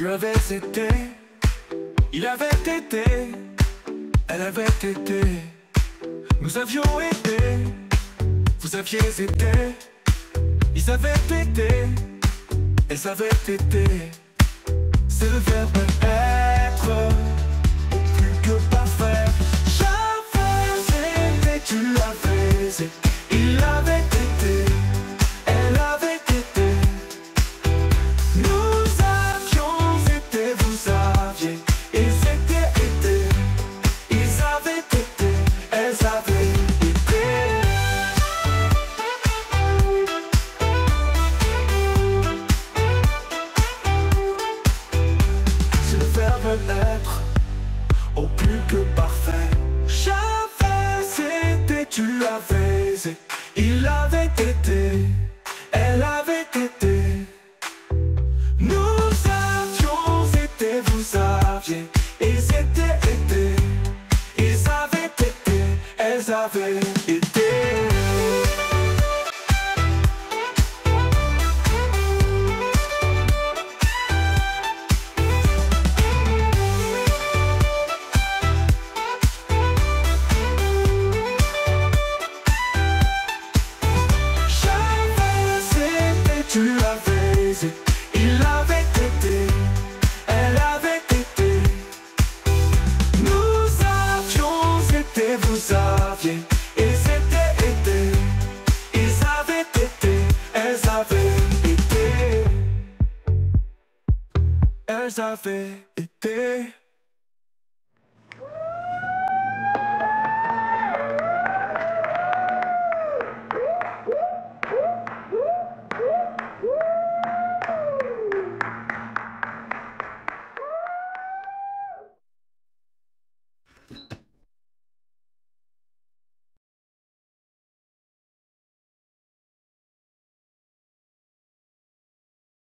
Tu avais été, il avait été, elle avait été, nous avions été, vous aviez été, ils avaient été, elles avaient été. C'est le verbe être, plus que parfait. J'avais été, tu l'avais été, il avait été, elle avait été. Nous avions été, vous aviez, ils étaient été, ils avaient été, elles avaient été. C'est le verbe être, au plus que parfait. J'avais été, tu l'avais été, il avait été, elle avait été. Nous avions été, vous aviez, ils étaient été, ils avaient été, elles avaient été. Tu l'avais été, il avait été, elle avait été. Nous avions été, vous aviez, ils étaient été, ils avaient été, elles avaient été, elles avaient été.